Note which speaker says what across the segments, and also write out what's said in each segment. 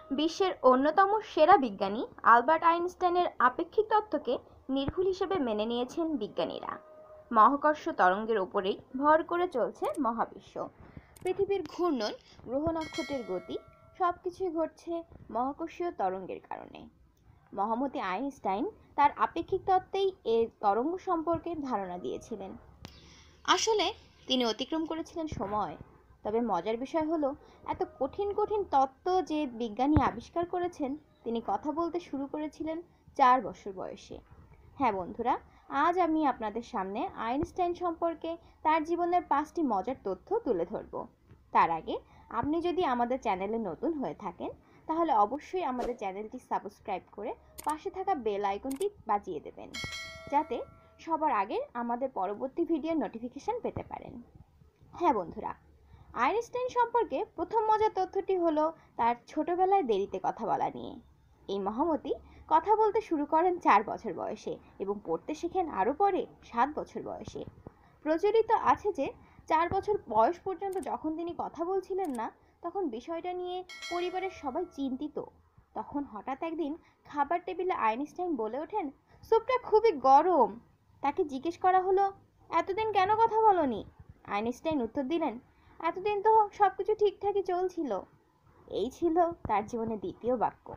Speaker 1: বিশ্বের অন্যতম সেরা বিজ্ঞানী আলবার্ট আইনস্টাইনের আপেক্ষিক তত্ত্বকে নির্ভুল হিসেবে মেনে নিয়েছেন বিজ্ঞানীরা। মহাকর্ষ তরঙ্গের উপরেই ভর করে চলছে মহাবিশ্ব। পৃথিবীর ঘূর্ণন, গ্রহ নক্ষত্রের গতি সবকিছুই ঘটছে মহাকর্ষীয় তরঙ্গের কারণে। মহামতি আইনস্টাইন তার আপেক্ষিক তত্ত্বেই এর তরঙ্গ সম্পর্কে ধারণা দিয়েছিলেন। আসলে তিনি অতিক্রম করেছিলেন সময়। তবে মজার বিষয় হলো, এত কঠিন কঠিন তত্ত্ব যে বিজ্ঞানী আবিষ্কার করেছেন, তিনি কথা বলতে শুরু করেছিলেন 4 বছর বয়সে। হ্যাঁ বন্ধুরা, আজ আমি আপনাদের সামনে আইনস্টাইন সম্পর্কে তার জীবনের 5টি মজার তথ্য তুলে ধরব। তার আগে আপনি যদি আমাদের চ্যানেলে নতুন হয়ে থাকেন, তাহলে অবশ্যই আমাদের চ্যানেলটি সাবস্ক্রাইব করে পাশে থাকা বেল আইকনটি বাজিয়ে দেবেন, যাতে সবার আগে আমাদের পরবর্তী ভিডিওর নোটিফিকেশন পেতে পারেন। হ্যাঁ বন্ধুরা, আইনস্টাইন সম্পর্কে প্রথম মজার তথ্যটি হলো তার ছোটবেলায় দেরিতে কথা বলা নিয়ে। এই মহামতি কথা বলতে শুরু করেন 4 বছর বয়সে এবং পড়তে শেখেন আরও পরে 7 বছর বয়সে। প্রচলিত আছে যে 4 বছর বয়স পর্যন্ত যখন তিনি কথা বলছিলেন না, তখন বিষয়টা নিয়ে পরিবারের সবাই চিন্তিত। তখন হঠাৎ একদিন খাবার টেবিলে আইনস্টাইন বলে ওঠেন, স্যুপটা খুবই গরম। তাকে জিজ্ঞেস করা হলো, এতদিন কেন কথা বলনি? আইনস্টাইন উত্তর দিলেন, এতদিন তো সবকিছু ঠিকঠাকই চলছিল। এই ছিল তার জীবনের দ্বিতীয় বাক্য।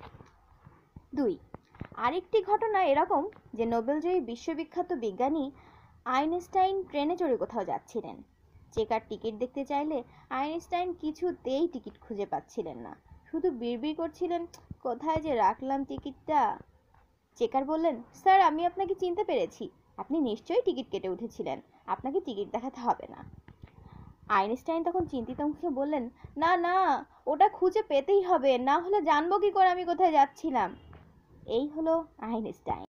Speaker 1: 2. আরেকটি ঘটনা এরকম যে নোবেলজয়ী বিশ্ববিখ্যাত বিজ্ঞানী আইনস্টাইন ট্রেনে চড়ে কোথাও যাচ্ছিলেন। চেকার টিকিট দেখতে চাইলে আইনস্টাইন কিছুতেই টিকিট খুঁজে পাচ্ছিলেন না। শুধু বিড়বিড় করছিলেন, কোথায় যে রাখলাম টিকিটটা। চেকার বললেন, স্যার, আমি আপনাকে চিনতে পেরেছি। আপনি নিশ্চয়ই টিকিট কেটে উঠেছিলেন, আপনাকে টিকিট দেখাতে হবে না। আইনস্টাইন তখন চিন্তিত মুখে বললেন, না না, ওটা খুঁজে পেতেই হবে, না হলে জানবো কি করে আমি কোথায় যাচ্ছিলাম। এই হলো আইনস্টাইন।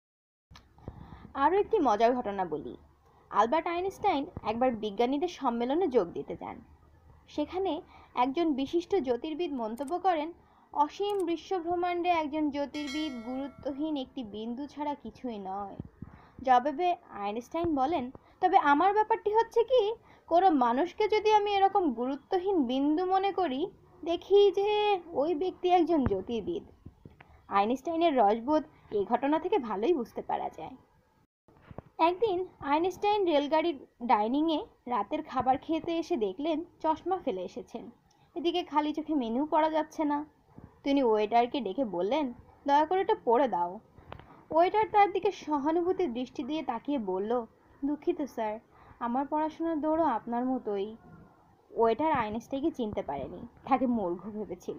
Speaker 1: আরও একটি মজার ঘটনা বলি। আলবার্ট আইনস্টাইন একবার বিজ্ঞানীদের সম্মেলনে যোগ দিতে যান। সেখানে একজন বিশিষ্ট জ্যোতির্বিদ মন্তব্য করেন, অসীম বিশ্বব্রহ্মাণ্ডে একজন জ্যোতির্বিদ গুরুত্বহীন একটি বিন্দু ছাড়া কিছুই নয়। জবাবে আইনস্টাইন বলেন, তবে আমার ব্যাপারটি হচ্ছে কি, কোনো মানুষকে যদি আমি এরকম গুরুত্বহীন বিন্দু মনে করি, দেখি যে ওই ব্যক্তি একজন জ্যোতির্বিদ। আইনস্টাইনের রসবোধ এই ঘটনা থেকে ভালোই বুঝতে পারা যায়। একদিন আইনস্টাইন রেলগাড়ির ডাইনিংয়ে রাতের খাবার খেতে এসে দেখলেন চশমা ফেলে এসেছেন। এদিকে খালি চোখে মেনু পড়া যাচ্ছে না। তিনি ওয়েটারকে ডেকে বললেন, দয়া করে এটা পড়ে দাও। ওয়েটার তার দিকে সহানুভূতির দৃষ্টি দিয়ে তাকিয়ে বলল, দুঃখিত স্যার, আমার পড়াশোনার দৌড়ও আপনার মতোই। ওয়েটার আইনস্টাইনকে চিনতে পারেনি, তাকে মূর্খ ভেবেছিল।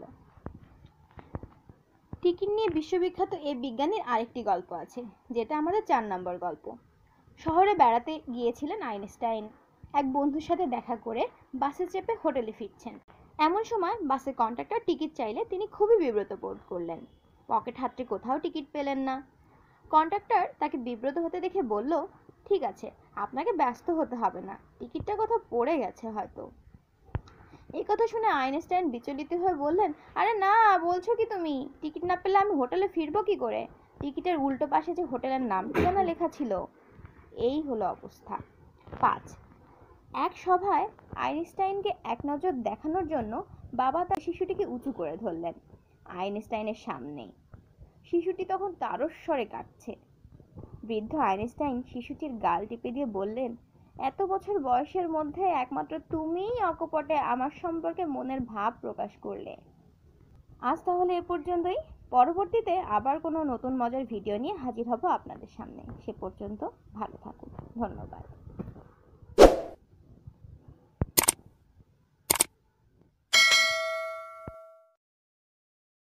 Speaker 1: টিকিট নিয়ে বিশ্ববিখ্যাত এই বিজ্ঞানীর আরেকটি গল্প আছে, যেটা আমাদের 4 নম্বর গল্প। শহরে বেড়াতে গিয়েছিলেন আইনস্টাইন। এক বন্ধুর সাথে দেখা করে বাসে চেপে হোটেলে ফিরছেন। এমন সময় বাসের কন্ডাক্টর টিকিট চাইলে তিনি খুবই বিব্রত বোধ করলেন। পকেট হাতড়ে কোথাও টিকিট পেলেন না। কন্ডাক্টর তাকে বিব্রত হতে দেখে বলল, ঠিক আছে, আপনাকে ব্যস্ত হতে হবে না, টিকিটটা কোথাও পড়ে গেছে হয়তো। এই কথা শুনে আইনস্টাইন বিচলিত হয়ে বললেন, আরে না, বলছো কি তুমি? টিকিট না পেলে আমি হোটেলে ফিরবো কি করে? টিকিটের উল্টো পাশে যে হোটেলের নাম ঠিকানা লেখা ছিল। এই হলো অবস্থা। 5. এক সভায় আইনস্টাইনকে এক নজর দেখানোর জন্য বাবা তার শিশুটিকে উঁচু করে ধরলেন আইনস্টাইনের সামনে। শিশুটি তখন তারস্বরে কাঁদছে। বৃদ্ধ আইনস্টাইন শিশুটির গাল টিপে দিয়ে বললেন, এত বছর বয়সের মধ্যে একমাত্র তুমিই অকপটে আমার সম্পর্কে মনের ভাব প্রকাশ করলে। আজ তাহলে এ পর্যন্তই। পরবর্তীতে আবার কোনো নতুন মজার ভিডিও নিয়ে হাজির হব আপনাদের সামনে। সে পর্যন্ত ভালো থাকুন। ধন্যবাদ।